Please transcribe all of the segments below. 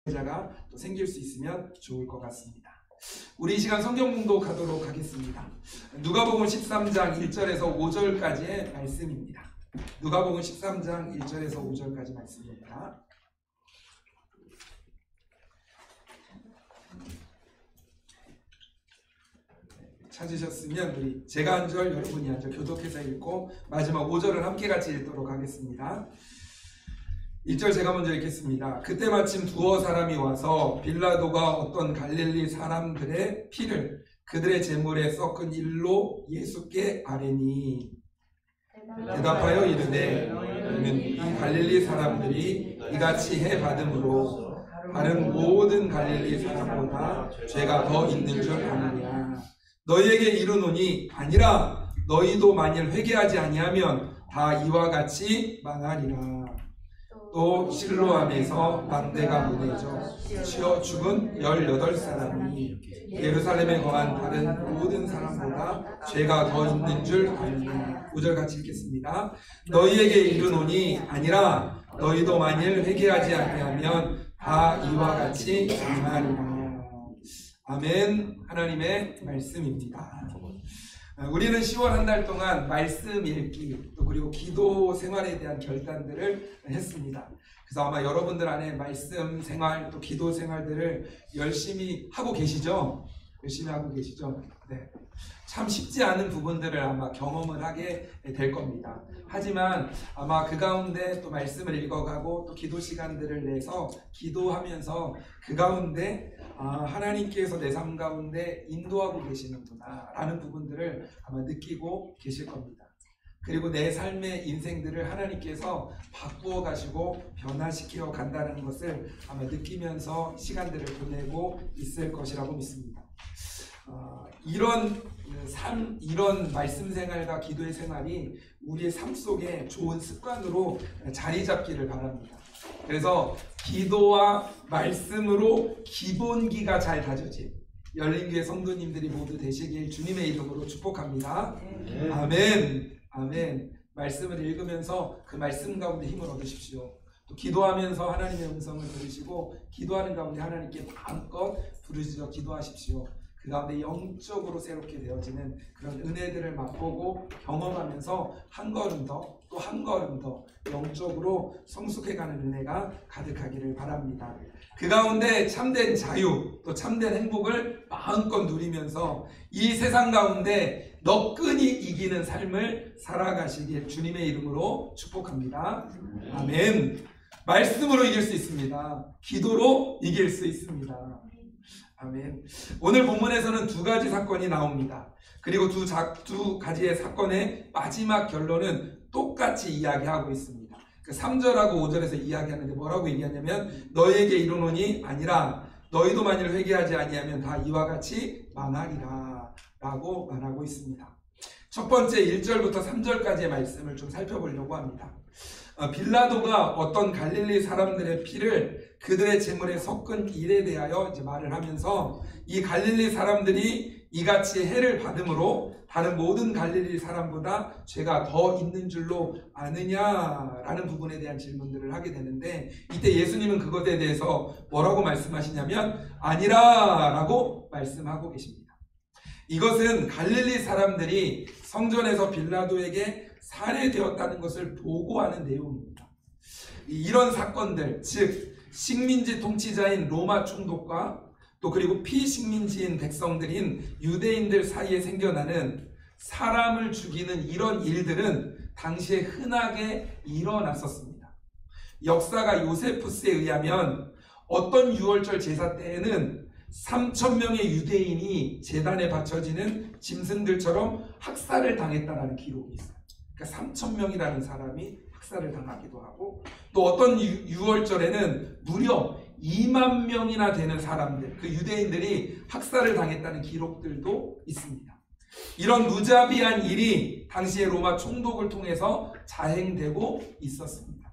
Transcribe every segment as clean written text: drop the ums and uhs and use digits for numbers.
자가 또 생길 수 있으면 좋을 것 같습니다. 우리 이 시간 성경 봉독하도록 하겠습니다. 누가복음 13장 1절에서 5절까지의 말씀입니다. 누가복음 13장 1절에서 5절까지 말씀입니다. 찾으셨으면 우리 제가 한 절 여러분이 한 절 교독해서 읽고 마지막 5절을 함께 같이 읽도록 하겠습니다. 1절 제가 먼저 읽겠습니다. 그때 마침 두어 사람이 와서 빌라도가 어떤 갈릴리 사람들의 피를 그들의 제물에 섞은 일로 예수께 아뢰니 대답하여 이르되 너는 이 갈릴리 사람들이 이같이 해 받음으로 다른 모든 갈릴리 사람보다 죄가 더 있는 줄 아느냐. 너희에게 이르노니 아니라 너희도 만일 회개하지 아니하면 다 이와 같이 망하리라. 또 실로암에서 망대가 보내져 치어 죽은 18사람이 예루살렘에 거한 다른 모든 사람보다 죄가 더 있는 줄 아느냐. 5절 같이 읽겠습니다. 너희에게 이르노니 아니라 너희도 만일 회개하지 아니하면 다 이와 같이 망하리라. 아멘. 하나님의 말씀입니다. 우리는 10월 한 달 동안 말씀 읽기 또 그리고 기도 생활에 대한 결단들을 했습니다. 그래서 아마 여러분들 안에 말씀 생활 또 기도 생활들을 열심히 하고 계시죠? 열심히 하고 계시죠? 네. 참 쉽지 않은 부분들을 아마 경험을 하게 될 겁니다. 하지만 아마 그 가운데 또 말씀을 읽어가고 또 기도 시간들을 내서 기도하면서 그 가운데 하나님께서 내 삶 가운데 인도하고 계시는구나 라는 부분들을 아마 느끼고 계실 겁니다. 그리고 내 삶의 인생들을 하나님께서 바꾸어 가시고 변화시켜 간다는 것을 아마 느끼면서 시간들을 보내고 있을 것이라고 믿습니다. 이런 말씀 생활과 기도의 생활이 우리의 삶 속에 좋은 습관으로 자리 잡기를 바랍니다. 그래서 기도와 말씀으로 기본기가 잘 다져진 열린교회 성도님들이 모두 되시길 주님의 이름으로 축복합니다. 아멘. 아멘. 말씀을 읽으면서 그 말씀 가운데 힘을 얻으십시오. 또 기도하면서 하나님의 음성을 들으시고 기도하는 가운데 하나님께 마음껏 부르짖어 기도하십시오. 그 가운데 영적으로 새롭게 되어지는 그런 은혜들을 맛보고 경험하면서 한 걸음 더 또 한 걸음 더 영적으로 성숙해가는 은혜가 가득하기를 바랍니다. 그 가운데 참된 자유 또 참된 행복을 마음껏 누리면서 이 세상 가운데 너끈히 이기는 삶을 살아가시길 주님의 이름으로 축복합니다. 아멘. 말씀으로 이길 수 있습니다. 기도로 이길 수 있습니다. 아멘. 오늘 본문에서는 두 가지 사건이 나옵니다. 그리고 두 가지의 사건의 마지막 결론은 똑같이 이야기하고 있습니다. 3절하고 5절에서 이야기하는데 뭐라고 얘기하냐면 너희에게 이르노니 아니라 너희도 만일 회개하지 아니하면 다 이와 같이 망하리라 라고 말하고 있습니다. 첫 번째 1절부터 3절까지의 말씀을 좀 살펴보려고 합니다. 빌라도가 어떤 갈릴리 사람들의 피를 그들의 제물에 섞은 일에 대하여 이제 말을 하면서 이 갈릴리 사람들이 이같이 해를 받음으로 다른 모든 갈릴리 사람보다 죄가 더 있는 줄로 아느냐라는 부분에 대한 질문들을 하게 되는데 이때 예수님은 그것에 대해서 뭐라고 말씀하시냐면 아니라 라고 말씀하고 계십니다. 이것은 갈릴리 사람들이 성전에서 빌라도에게 살해되었다는 것을 보고하는 내용입니다. 이런 사건들, 즉 식민지 통치자인 로마 총독과 또 그리고 피식민지인 백성들인 유대인들 사이에 생겨나는 사람을 죽이는 이런 일들은 당시에 흔하게 일어났었습니다. 역사가 요세푸스에 의하면 어떤 유월절 제사 때에는 3,000명의 유대인이 제단에 바쳐지는 짐승들처럼 학살을 당했다는 기록이 있어요. 그러니까 3,000명이라는 사람이 학살을 당하기도 하고 또 어떤 유월절에는 무려 2만 명이나 되는 사람들, 그 유대인들이 학살을 당했다는 기록들도 있습니다. 이런 무자비한 일이 당시의 로마 총독을 통해서 자행되고 있었습니다.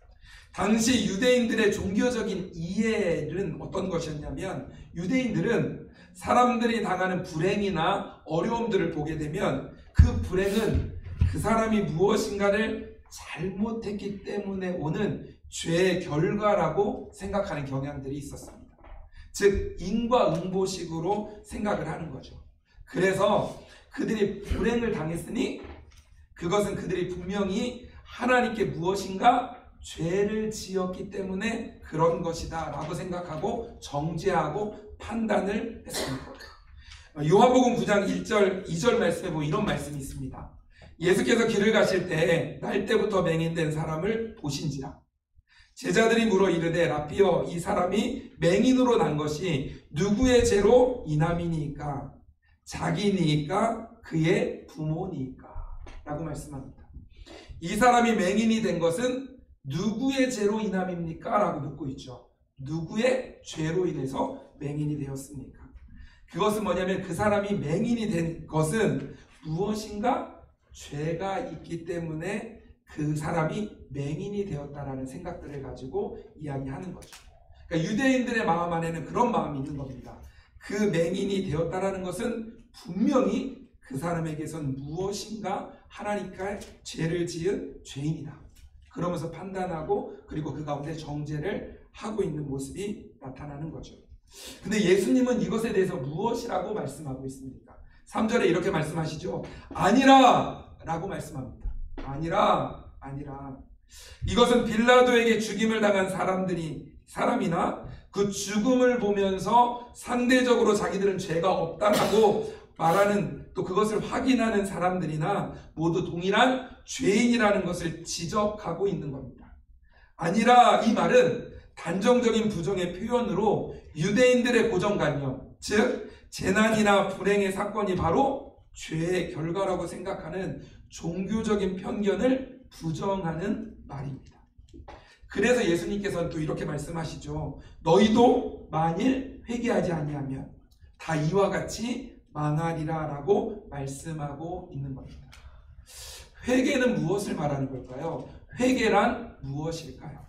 당시 유대인들의 종교적인 이해는 어떤 것이었냐면 유대인들은 사람들이 당하는 불행이나 어려움들을 보게 되면 그 불행은 그 사람이 무엇인가를 잘못했기 때문에 오는 죄의 결과라고 생각하는 경향들이 있었습니다. 즉 인과응보식으로 생각을 하는 거죠. 그래서 그들이 불행을 당했으니 그것은 그들이 분명히 하나님께 무엇인가 죄를 지었기 때문에 그런 것이다 라고 생각하고 정죄하고 판단을 했습니다. 요한복음 9장 1절 2절 말씀에 보면 이런 말씀이 있습니다. 예수께서 길을 가실 때 날 때부터 맹인된 사람을 보신지라. 제자들이 물어 이르되 라삐여 이 사람이 맹인으로 난 것이 누구의 죄로 인함이니까 자기니까 그의 부모니까 라고 말씀합니다. 이 사람이 맹인이 된 것은 누구의 죄로 인함입니까? 라고 묻고 있죠. 누구의 죄로 인해서 맹인이 되었습니까? 그것은 뭐냐면 그 사람이 맹인이 된 것은 무엇인가 죄가 있기 때문에 그 사람이 맹인이 되었다라는 생각들을 가지고 이야기하는 거죠. 그러니까 유대인들의 마음 안에는 그런 마음이 있는 겁니다. 그 맹인이 되었다라는 것은 분명히 그 사람에게선 무엇인가 하나님께 죄를 지은 죄인이다. 그러면서 판단하고 그리고 그 가운데 정죄를 하고 있는 모습이 나타나는 거죠. 근데 예수님은 이것에 대해서 무엇이라고 말씀하고 있습니까? 3절에 이렇게 말씀하시죠. 아니라 라고 말씀합니다. 아니라 이것은 빌라도에게 죽임을 당한 사람이나 그 죽음을 보면서 상대적으로 자기들은 죄가 없다라고 말하는 또 그것을 확인하는 사람들이나 모두 동일한 죄인이라는 것을 지적하고 있는 겁니다. 아니라 이 말은 단정적인 부정의 표현으로 유대인들의 고정관념, 즉 재난이나 불행의 사건이 바로 죄의 결과라고 생각하는 종교적인 편견을 부정하는 말입니다. 그래서 예수님께서는 또 이렇게 말씀하시죠. 너희도 만일 회개하지 아니하면 다 이와 같이 망하리라 라고 말씀하고 있는 겁니다. 회개는 무엇을 말하는 걸까요? 회개란 무엇일까요?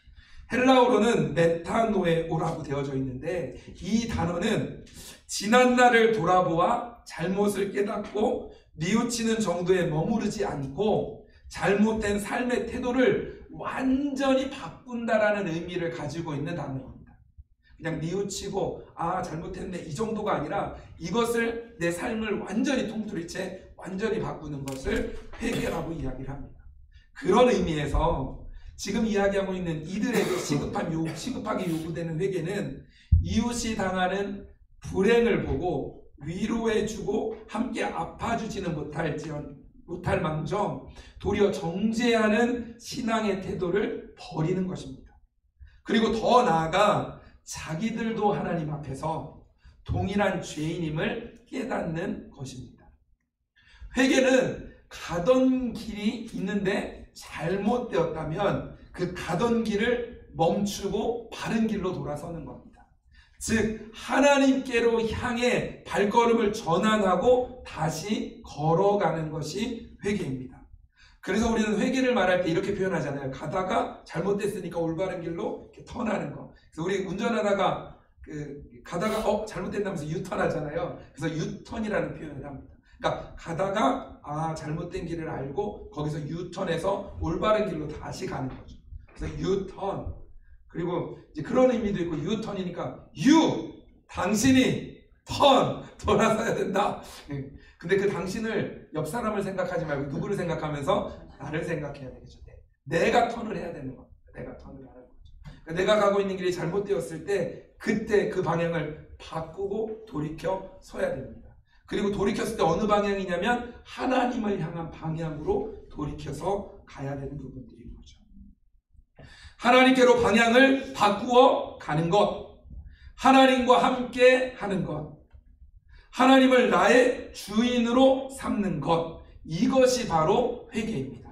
헬라어로는 메타노에오라고 되어져 있는데 이 단어는 지난날을 돌아보아 잘못을 깨닫고 뉘우치는 정도에 머무르지 않고 잘못된 삶의 태도를 완전히 바꾼다라는 의미를 가지고 있는 단어입니다. 그냥 뉘우치고 잘못했네 이 정도가 아니라 이것을 내 삶을 완전히 통틀이채 완전히 바꾸는 것을 회개라고 이야기를 합니다. 그런 의미에서 지금 이야기하고 있는 이들에게 시급하게 요구되는 회개는 이웃이 당하는 불행을 보고 위로해주고 함께 아파주지는 못할 망정 도리어 정죄하는 신앙의 태도를 버리는 것입니다. 그리고 더 나아가 자기들도 하나님 앞에서 동일한 죄인임을 깨닫는 것입니다. 회개는 가던 길이 있는데 잘못되었다면 그 가던 길을 멈추고 바른 길로 돌아서는 겁니다. 즉 하나님께로 향해 발걸음을 전환하고 다시 걸어가는 것이 회개입니다. 그래서 우리는 회개를 말할 때 이렇게 표현하잖아요. 가다가 잘못됐으니까 올바른 길로 이렇게 턴하는 거. 그래서 우리 운전하다가 가다가 잘못됐다면서 유턴하잖아요. 그래서 유턴이라는 표현을 합니다. 그러니까 가다가 잘못된 길을 알고 거기서 유턴해서 올바른 길로 다시 가는 거죠. 그래서 유턴. 그리고 이제 그런 의미도 있고 유턴이니까 당신이 턴 돌아서야 된다. 근데 그 당신을 옆 사람을 생각하지 말고 누구를 생각하면서 나를 생각해야 되겠죠. 내가 턴을 해야 되는 겁니다. 내가 턴을 하는 거죠. 그러니까 내가 가고 있는 길이 잘못되었을 때 그때 그 방향을 바꾸고 돌이켜 서야 됩니다. 그리고 돌이켰을 때 어느 방향이냐면 하나님을 향한 방향으로 돌이켜서 가야 되는 부분들인 거죠. 하나님께로 방향을 바꾸어 가는 것, 하나님과 함께 하는 것, 하나님을 나의 주인으로 삼는 것, 이것이 바로 회개입니다.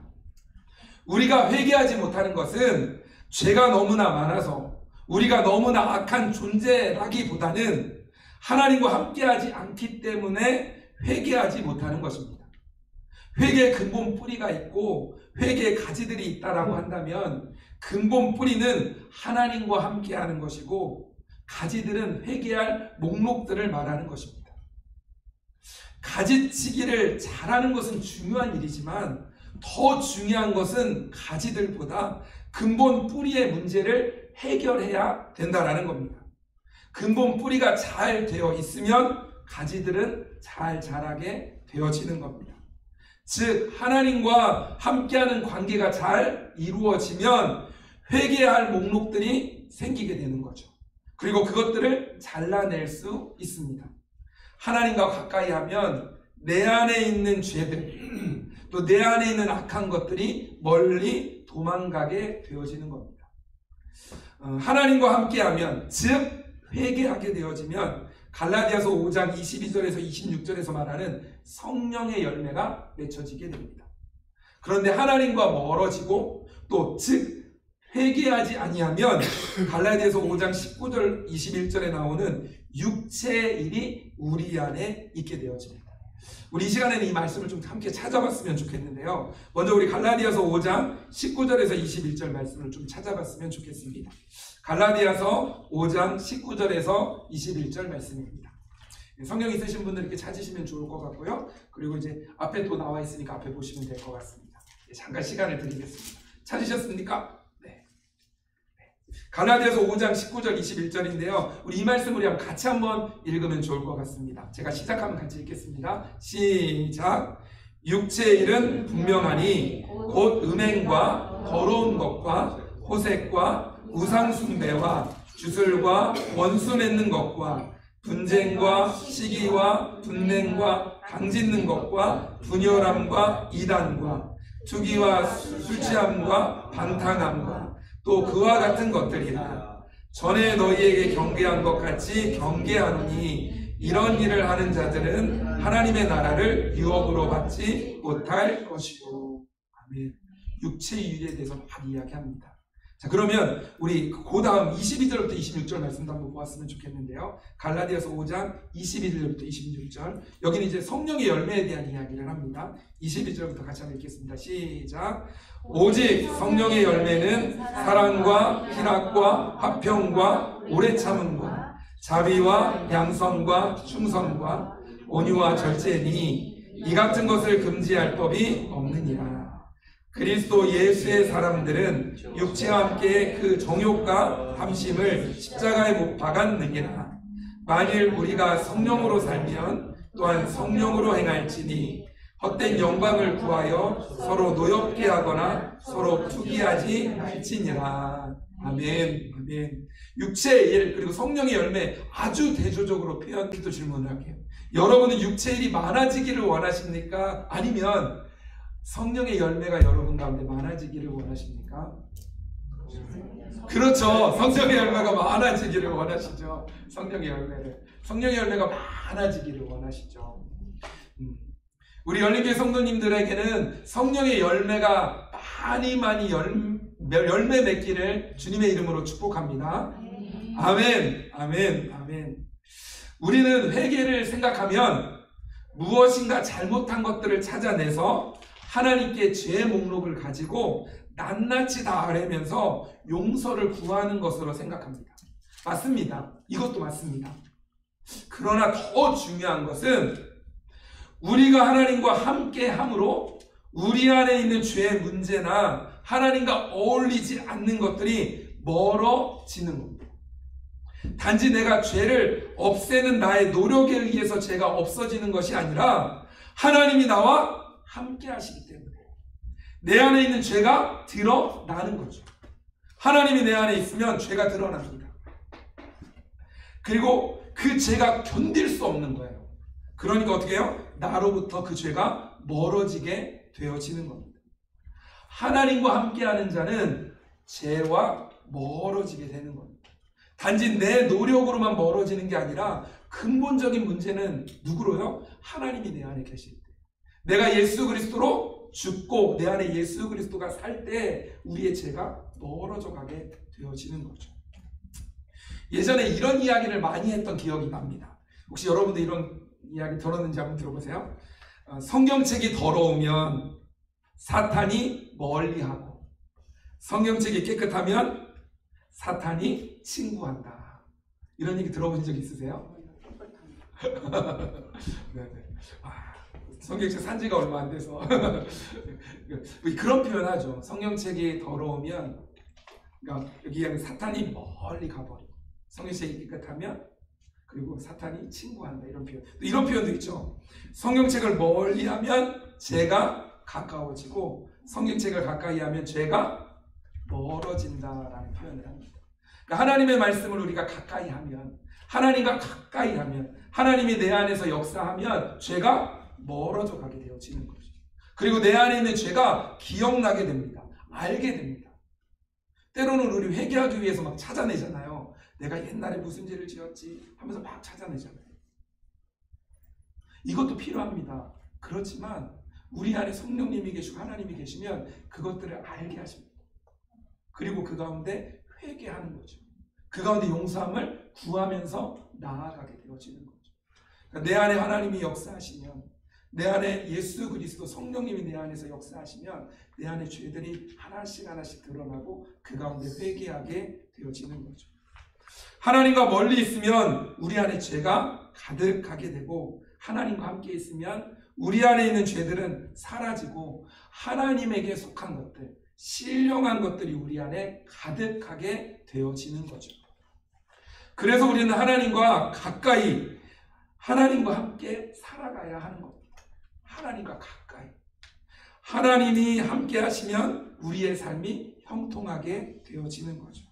우리가 회개하지 못하는 것은 죄가 너무나 많아서 우리가 너무나 악한 존재라기보다는 하나님과 함께하지 않기 때문에 회개하지 못하는 것입니다. 회개의 근본 뿌리가 있고 회개의 가지들이 있다라고 한다면 근본 뿌리는 하나님과 함께하는 것이고 가지들은 회개할 목록들을 말하는 것입니다. 가지치기를 잘하는 것은 중요한 일이지만 더 중요한 것은 가지들보다 근본 뿌리의 문제를 해결해야 된다라는 겁니다. 근본 뿌리가 잘 되어 있으면 가지들은 잘 자라게 되어지는 겁니다. 즉 하나님과 함께하는 관계가 잘 이루어지면 회개할 목록들이 생기게 되는 거죠. 그리고 그것들을 잘라낼 수 있습니다. 하나님과 가까이 하면 내 안에 있는 죄들, 또 내 안에 있는 악한 것들이 멀리 도망가게 되어지는 겁니다. 하나님과 함께하면, 즉 회개하게 되어지면 갈라디아서 5장 22절에서 26절에서 말하는 성령의 열매가 맺혀지게 됩니다. 그런데 하나님과 멀어지고 또 즉 회개하지 아니하면 갈라디아서 5장 19절 21절에 나오는 육체의 일이 우리 안에 있게 되어집니다. 우리 이 시간에는 이 말씀을 좀 함께 찾아봤으면 좋겠는데요. 먼저 우리 갈라디아서 5장 19절에서 21절 말씀을 좀 찾아봤으면 좋겠습니다. 갈라디아서 5장 19절에서 21절 말씀입니다. 성경 있으신 분들 이렇게 찾으시면 좋을 것 같고요. 그리고 이제 앞에 또 나와 있으니까 앞에 보시면 될 것 같습니다. 잠깐 시간을 드리겠습니다. 찾으셨습니까? 네. 갈라디아서 5장 19절 21절인데요. 우리 이 말씀 우리 같이 한번 읽으면 좋을 것 같습니다. 제가 시작하면 같이 읽겠습니다. 시작. 육체의 일은 분명하니 곧 음행과 더러운 것과 호색과 우상숭배와 주술과 원수 맺는 것과 분쟁과 시기와 분냉과 강짓는 것과 분열함과 이단과 투기와 술취함과 방탕함과 또 그와 같은 것들이라. 전에 너희에게 경계한 것 같이 경계하노니 이런 일을 하는 자들은 하나님의 나라를 유업으로 받지 못할 것이고. 아멘. 육체의 일에 대해서 막 이야기합니다. 자, 그러면 우리 그 다음 22절부터 26절 말씀도 한번 보았으면 좋겠는데요. 갈라디아서 5장 21절부터 26절. 여기는 이제 성령의 열매에 대한 이야기를 합니다. 22절부터 같이 한번 읽겠습니다. 시작. 오직 성령의 열매는 사랑과 희락과 화평과 오래 참음과 자비와 양선과 충성과 온유와 절제니 이 같은 것을 금지할 법이 없느니라. 그리스도 예수의 사람들은 육체와 함께 그 정욕과 탐심을 십자가에 못 박았느니라. 만일 우리가 성령으로 살면 또한 성령으로 행할지니 헛된 영광을 구하여 서로 노엽게 하거나 서로 투기하지 말지니라. 아멘. 아멘. 육체의 일 그리고 성령의 열매 아주 대조적으로 표현해서 질문을 할게요. 여러분은 육체의 일이 많아지기를 원하십니까? 아니면 성령의 열매가 여러분 가운데 많아지기를 원하십니까? 그렇죠. 성령의 열매가 많아지기를 원하시죠. 성령의 열매가 많아지기를 원하시죠. 우리 열린교회 성도님들에게는 성령의 열매가 많이 열매 맺기를 주님의 이름으로 축복합니다. 아멘, 아멘, 아멘. 우리는 회개를 생각하면 무엇인가 잘못한 것들을 찾아내서 하나님께 죄의 목록을 가지고 낱낱이 다 아뢰면서 용서를 구하는 것으로 생각합니다. 맞습니다. 이것도 맞습니다. 그러나 더 중요한 것은 우리가 하나님과 함께 함으로 우리 안에 있는 죄의 문제나 하나님과 어울리지 않는 것들이 멀어지는 겁니다. 단지 내가 죄를 없애는 나의 노력에 의해서 죄가 없어지는 것이 아니라 하나님이 나와 함께 하시기 때문에 내 안에 있는 죄가 드러나는 거죠. 하나님이 내 안에 있으면 죄가 드러납니다. 그리고 그 죄가 견딜 수 없는 거예요. 그러니까 어떻게 해요? 나로부터 그 죄가 멀어지게 되어지는 겁니다. 하나님과 함께하는 자는 죄와 멀어지게 되는 겁니다. 단지 내 노력으로만 멀어지는 게 아니라 근본적인 문제는 누구로요? 하나님이 내 안에 계실 때. 내가 예수 그리스도로 죽고 내 안에 예수 그리스도가 살 때 우리의 죄가 멀어져 가게 되어지는 거죠. 예전에 이런 이야기를 많이 했던 기억이 납니다. 혹시 여러분들 이런 이야기 들었는지 한번 들어보세요. 성경책이 더러우면 사탄이 멀리하고 성경책이 깨끗하면 사탄이 친구한다. 이런 얘기 들어본 적 있으세요? 네네. 성경책 산 지가 얼마 안 돼서 그런 표현 하죠. 성경책이 더러우면 그러니까 여기 사탄이 멀리 가버리고 성경책이 깨끗하면 그리고 사탄이 친구한다 이런 표현. 이런 표현도 있죠. 성경책을 멀리하면 죄가 가까워지고 성경책을 가까이하면 죄가 멀어진다라는 표현을 합니다. 그러니까 하나님의 말씀을 우리가 가까이하면 하나님과 가까이하면 하나님이 내 안에서 역사하면 죄가 멀어져 가게 되어지는 거죠. 그리고 내 안에 있는 죄가 기억나게 됩니다. 알게 됩니다. 때로는 우리 회개하기 위해서 막 찾아내잖아요. 내가 옛날에 무슨 죄를 지었지 하면서 막 찾아내잖아요. 이것도 필요합니다. 그렇지만 우리 안에 성령님이 계시고 하나님이 계시면 그것들을 알게 하십니다. 그리고 그 가운데 회개하는 거죠. 그 가운데 용서함을 구하면서 나아가게 되어지는 거죠. 그러니까 내 안에 하나님이 역사하시면, 내 안에 예수 그리스도 성령님이 내 안에서 역사하시면 내 안에 죄들이 하나씩 하나씩 드러나고 그 가운데 회개하게 되어지는 거죠. 하나님과 멀리 있으면 우리 안에 죄가 가득하게 되고, 하나님과 함께 있으면 우리 안에 있는 죄들은 사라지고 하나님에게 속한 것들, 신령한 것들이 우리 안에 가득하게 되어지는 거죠. 그래서 우리는 하나님과 가까이, 하나님과 함께 살아가야 하는 겁니다. 하나님과 가까이. 하나님이 함께 하시면 우리의 삶이 형통하게 되어지는 거죠.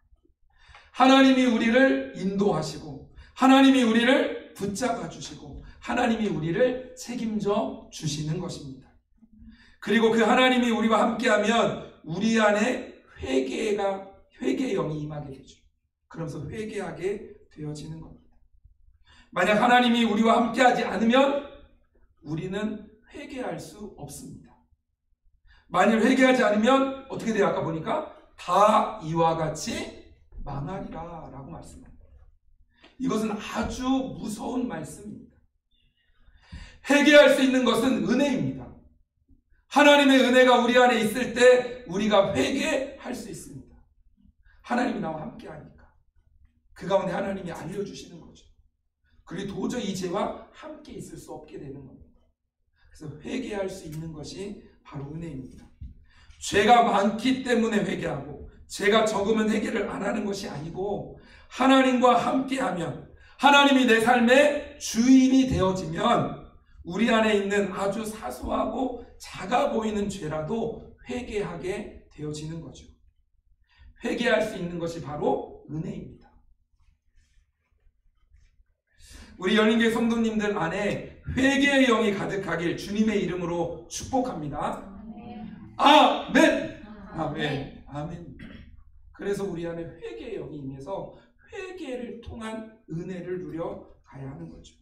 하나님이 우리를 인도하시고, 하나님이 우리를 붙잡아 주시고, 하나님이 우리를 책임져 주시는 것입니다. 그리고 그 하나님이 우리와 함께하면 우리 안에 회개의 영이 임하게 되죠. 그러면서 회개하게 되어지는 겁니다. 만약 하나님이 우리와 함께하지 않으면 우리는 회개할 수 없습니다. 만일 회개하지 않으면 어떻게 돼요? 아까 보니까 다 이와 같이 망하리라 라고 말씀합니다. 이것은 아주 무서운 말씀입니다. 회개할 수 있는 것은 은혜입니다. 하나님의 은혜가 우리 안에 있을 때 우리가 회개할 수 있습니다. 하나님이 나와 함께 하니까 그 가운데 하나님이 알려주시는 거죠. 그리고 도저히 이 죄와 함께 있을 수 없게 되는 겁니다. 그래서 회개할 수 있는 것이 바로 은혜입니다. 죄가 많기 때문에 회개하고, 죄가 적으면 회개를 안 하는 것이 아니고, 하나님과 함께하면, 하나님이 내 삶의 주인이 되어지면 우리 안에 있는 아주 사소하고 작아 보이는 죄라도 회개하게 되어지는 거죠. 회개할 수 있는 것이 바로 은혜입니다. 우리 열린교회 성도님들 안에 회개의 영이 가득하길 주님의 이름으로 축복합니다. 아멘! 아멘! 아멘! 그래서 우리 안에 회개의 영이 임해서 회개를 통한 은혜를 누려 가야 하는 거죠.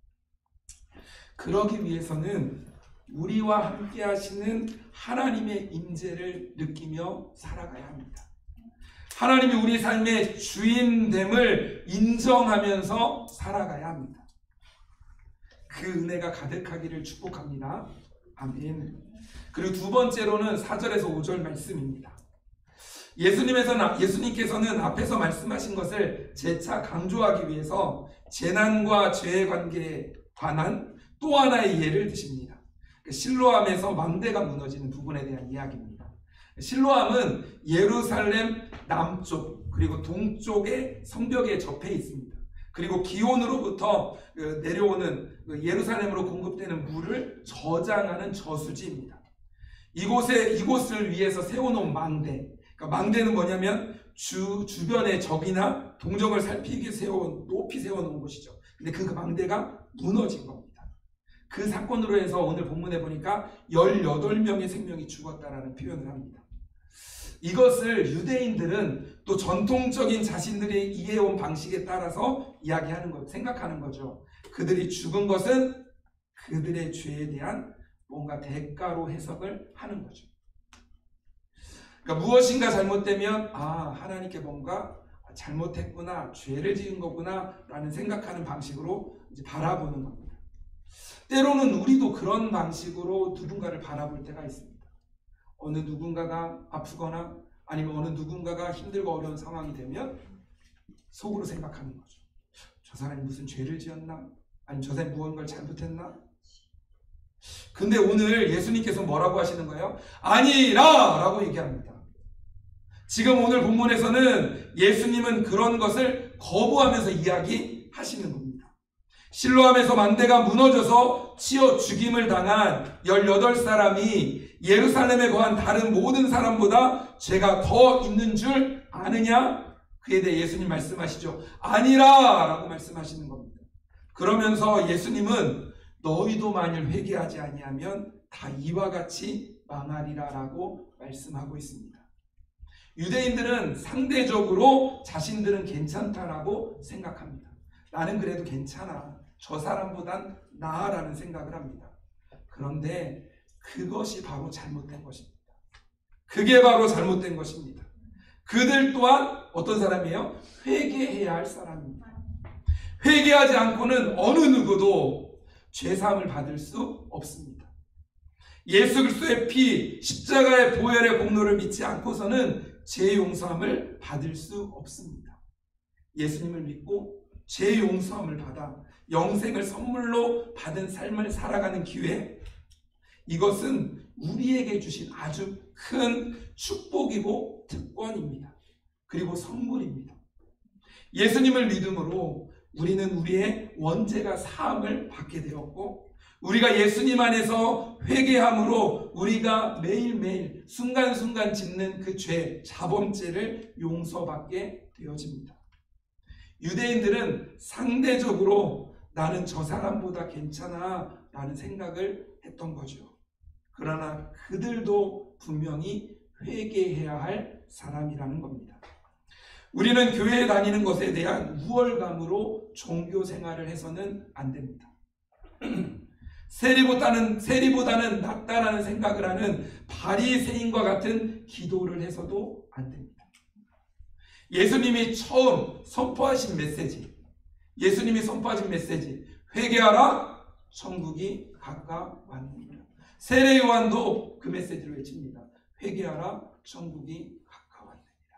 그러기 위해서는 우리와 함께 하시는 하나님의 임재를 느끼며 살아가야 합니다. 하나님이 우리 삶의 주인됨을 인정하면서 살아가야 합니다. 그 은혜가 가득하기를 축복합니다. 아멘. 그리고 두 번째로는 4절에서 5절 말씀입니다. 예수님께서는 앞에서 말씀하신 것을 재차 강조하기 위해서 재난과 죄의 관계에 관한 또 하나의 예를 드십니다. 실로암에서 망대가 무너지는 부분에 대한 이야기입니다. 실로암은 예루살렘 남쪽 그리고 동쪽의 성벽에 접해 있습니다. 그리고 기온으로부터 내려오는 예루살렘으로 공급되는 물을 저장하는 저수지입니다. 이곳을 위해서 세워놓은 망대, 그러니까 망대는 뭐냐면 주변의 적이나 동정을 살피기 위해 높이 세워놓은 곳이죠. 근데 그 망대가 무너진 겁니다. 그 사건으로 해서 오늘 본문에 보니까 18명의 생명이 죽었다라는 표현을 합니다. 이것을 유대인들은 또 전통적인 자신들이 이해해온 방식에 따라서 생각하는 거죠. 그들이 죽은 것은 그들의 죄에 대한 뭔가 대가로 해석을 하는 거죠. 그러니까 무엇인가 잘못되면 하나님께 뭔가 잘못했구나, 죄를 지은 거구나 라는 생각하는 방식으로 이제 바라보는 겁니다. 때로는 우리도 그런 방식으로 누군가를 바라볼 때가 있습니다. 어느 누군가가 아프거나 아니면 어느 누군가가 힘들고 어려운 상황이 되면 속으로 생각하는 거죠. 저 사람이 무슨 죄를 지었나? 아니면 저 사람이 무언가를 잘못했나? 근데 오늘 예수님께서 뭐라고 하시는 거예요? 아니라! 라고 얘기합니다. 지금 오늘 본문에서는 예수님은 그런 것을 거부하면서 이야기하시는 겁니다. 실로암에서 만대가 무너져서 치어 죽임을 당한 18사람이 예루살렘에 거한 다른 모든 사람보다 죄가 더 있는 줄 아느냐? 그에 대해 예수님 말씀하시죠. 아니라 라고 말씀하시는 겁니다. 그러면서 예수님은 너희도 만일 회개하지 아니하면 다 이와 같이 망하리라 라고 말씀하고 있습니다. 유대인들은 상대적으로 자신들은 괜찮다라고 생각합니다. 나는 그래도 괜찮아. 저 사람보단 나아라는 생각을 합니다. 그런데 그것이 바로 잘못된 것입니다. 그게 바로 잘못된 것입니다. 그들 또한 어떤 사람이에요? 회개해야 할 사람입니다. 회개하지 않고는 어느 누구도 죄사함을 받을 수 없습니다. 예수 그리스도의 피, 십자가의 보혈의 공로를 믿지 않고서는 죄 용서함을 받을 수 없습니다. 예수님을 믿고 죄 용서함을 받아 영생을 선물로 받은 삶을 살아가는 기회, 이것은 우리에게 주신 아주 큰 축복이고 특권입니다. 그리고 선물입니다. 예수님을 믿음으로 우리는 우리의 원죄가 사함을 받게 되었고, 우리가 예수님 안에서 회개함으로 우리가 매일매일 순간순간 짓는 그 죄, 자범죄를 용서받게 되어집니다. 유대인들은 상대적으로 나는 저 사람보다 괜찮아 라는 생각을 했던 거죠. 그러나 그들도 분명히 회개해야 할 사람이라는 겁니다. 우리는 교회에 다니는 것에 대한 우월감으로 종교 생활을 해서는 안 됩니다. 세리보다는 낫다라는 생각을 하는 바리새인과 같은 기도를 해서도 안 됩니다. 예수님이 처음 선포하신 메시지, 회개하라, 천국이 가까웠느니라. 세례 요한도 그 메시지를 외칩니다. 회개하라, 천국이 가까웠느니라.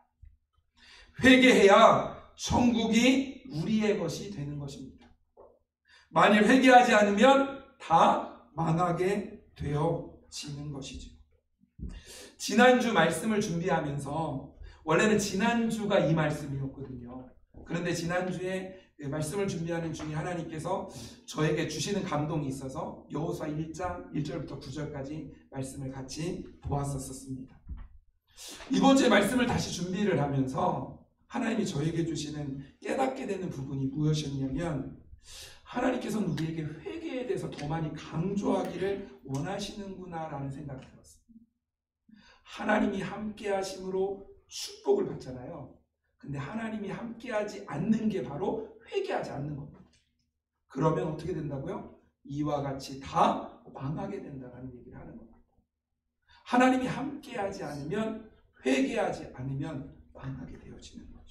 회개해야 천국이 우리의 것이 되는 것입니다. 만일 회개하지 않으면 다 망하게 되어지는 것이죠. 지난주 말씀을 준비하면서 원래는 지난주가 이 말씀이었거든요. 그런데 지난주에 말씀을 준비하는 중에 하나님께서 저에게 주시는 감동이 있어서 여호수아 1장 1절부터 9절까지 말씀을 같이 보았었습니다. 이번 주에 말씀을 다시 준비를 하면서 하나님이 저에게 주시는 깨닫게 되는 부분이 무엇이었냐면, 하나님께서는 우리에게 회개에 대해서 더 많이 강조하기를 원하시는구나 라는 생각이 들었습니다. 하나님이 함께 하심으로 축복을 받잖아요. 근데 하나님이 함께하지 않는 게 바로 회개하지 않는 겁니다. 그러면 어떻게 된다고요? 이와 같이 다 망하게 된다는 얘기를 하는 겁니다. 하나님이 함께하지 않으면, 회개하지 않으면 망하게 되어지는 거죠.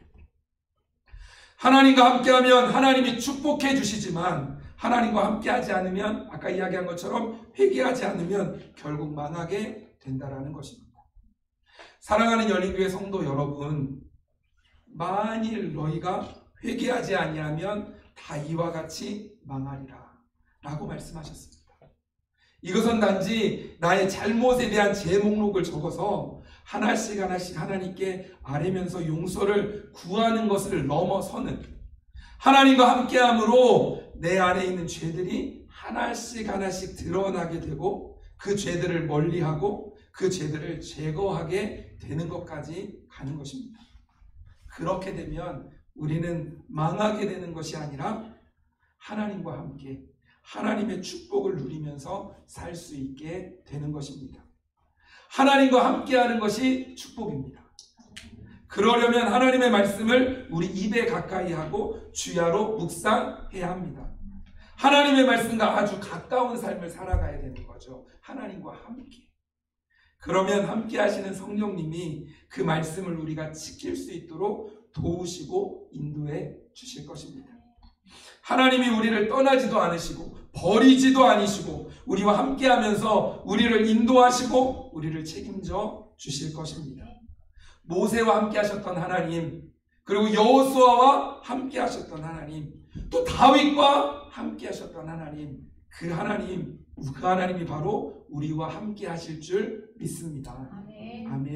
하나님과 함께하면 하나님이 축복해 주시지만, 하나님과 함께하지 않으면, 아까 이야기한 것처럼 회개하지 않으면 결국 망하게 된다는 것입니다. 사랑하는 열린교회 성도 여러분, 만일 너희가 회개하지 아니하면 다 이와 같이 망하리라 라고 말씀하셨습니다. 이것은 단지 나의 잘못에 대한 제 목록을 적어서 하나씩 하나님께 아뢰면서 용서를 구하는 것을 넘어서는, 하나님과 함께함으로 내 안에 있는 죄들이 하나씩 드러나게 되고 그 죄들을 멀리하고 그 죄들을 제거하게 되는 것까지 가는 것입니다. 그렇게 되면 우리는 망하게 되는 것이 아니라 하나님과 함께 하나님의 축복을 누리면서 살 수 있게 되는 것입니다. 하나님과 함께하는 것이 축복입니다. 그러려면 하나님의 말씀을 우리 입에 가까이 하고 주야로 묵상해야 합니다. 하나님의 말씀과 아주 가까운 삶을 살아가야 되는 거죠. 하나님과 함께. 그러면 함께 하시는 성령님이 그 말씀을 우리가 지킬 수 있도록 도우시고 인도해 주실 것입니다. 하나님이 우리를 떠나지도 않으시고 버리지도 않으시고 우리와 함께 하면서 우리를 인도하시고 우리를 책임져 주실 것입니다. 모세와 함께 하셨던 하나님, 그리고 여호수아와 함께 하셨던 하나님, 또 다윗과 함께 하셨던 하나님, 그 하나님이 바로 우리와 함께 하실 줄 믿습니다. 아멘.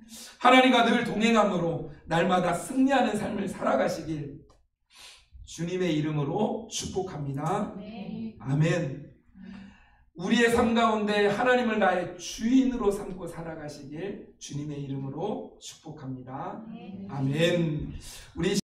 하나님과 늘 동행함으로 날마다 승리하는 삶을 살아가시길 주님의 이름으로 축복합니다. 아멘. 우리의 삶 가운데 하나님을 나의 주인으로 삼고 살아가시길 주님의 이름으로 축복합니다. 아멘. 우리